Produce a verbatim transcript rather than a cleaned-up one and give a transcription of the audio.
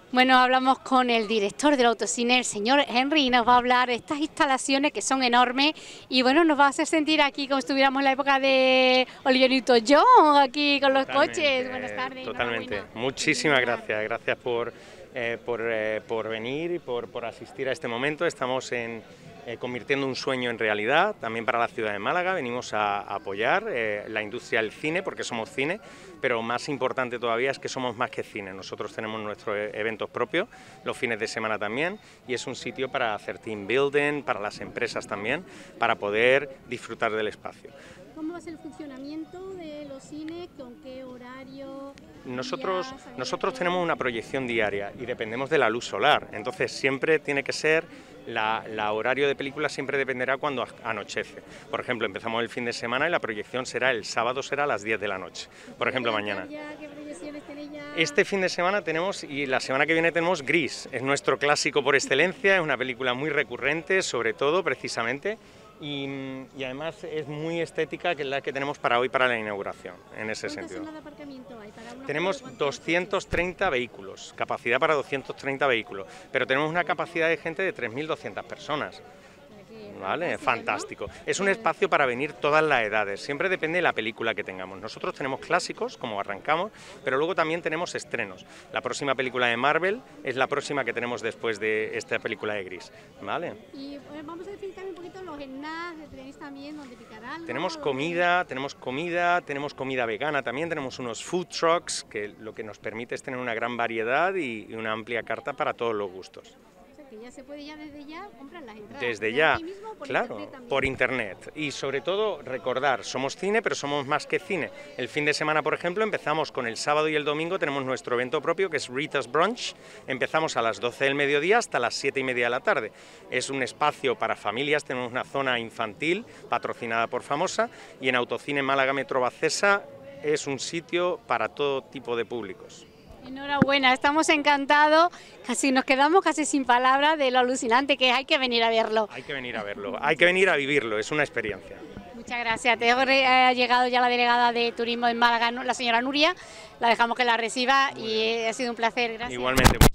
Bueno, hablamos con el director del autocine, el señor Henry, y nos va a hablar de estas instalaciones que son enormes y bueno, nos va a hacer sentir aquí como si estuviéramos en la época de Olivia Newton-John, aquí con los Totalmente, coches. Buenas tardes. Totalmente. Muchísimas gracias. Gracias por, eh, por, eh, por venir y por, por asistir a este momento. Estamos en, eh, convirtiendo un sueño en realidad, también para la ciudad de Málaga. Venimos a, a apoyar eh, la industria del cine, porque somos cine, pero más importante todavía es que somos más que cine. Nosotros tenemos nuestros eventos propios, los fines de semana también, y es un sitio para hacer team building, para las empresas también, para poder disfrutar del espacio. ¿Cómo va a ser el funcionamiento de los cines? ¿Con qué horario? Nosotros, nosotros tenemos una proyección diaria y dependemos de la luz solar, entonces siempre tiene que ser, la, la horario de película siempre dependerá cuando anochece. Por ejemplo, empezamos el fin de semana y la proyección será el sábado, será a las diez de la noche, por ejemplo mañana. Este fin de semana tenemos, y la semana que viene tenemos Gris, es nuestro clásico por excelencia, es una película muy recurrente, sobre todo precisamente, Y, y además es muy estética, que es la que tenemos para hoy, para la inauguración, en ese sentido. ¿Cuántas zonas de aparcamiento hay para una Tenemos foto? doscientos treinta vehículos, capacidad para doscientos treinta vehículos, pero tenemos una capacidad de gente de tres mil doscientas personas. Vale, fantástico. Es un espacio para venir todas las edades, siempre depende de la película que tengamos. Nosotros tenemos clásicos, como arrancamos, pero luego también tenemos estrenos. La próxima película de Marvel es la próxima que tenemos después de esta película de Gris, ¿vale? Y eh, vamos a decir también un poquito los snacks, tenéis también donde picar algo. Tenemos comida, tenemos comida, tenemos comida vegana también, tenemos unos food trucks, que lo que nos permite es tener una gran variedad y, y una amplia carta para todos los gustos. Que ya se puede ya desde ya comprar las entradas. Desde ya, mismo, por claro, internet por internet. Y sobre todo recordar, somos cine, pero somos más que cine. El fin de semana, por ejemplo, empezamos con el sábado y el domingo, tenemos nuestro evento propio, que es Rita's Brunch. Empezamos a las doce del mediodía hasta las siete y media de la tarde. Es un espacio para familias, tenemos una zona infantil patrocinada por Famosa, y en Autocine Málaga Metro Bacesa es un sitio para todo tipo de públicos. Enhorabuena, estamos encantados, casi nos quedamos casi sin palabras de lo alucinante que es, hay que venir a verlo. Hay que venir a verlo, hay que venir a vivirlo, es una experiencia. Muchas gracias, te ha llegado ya la delegada de turismo en Málaga, la señora Nuria, la dejamos que la reciba y ha sido un placer, gracias. Igualmente.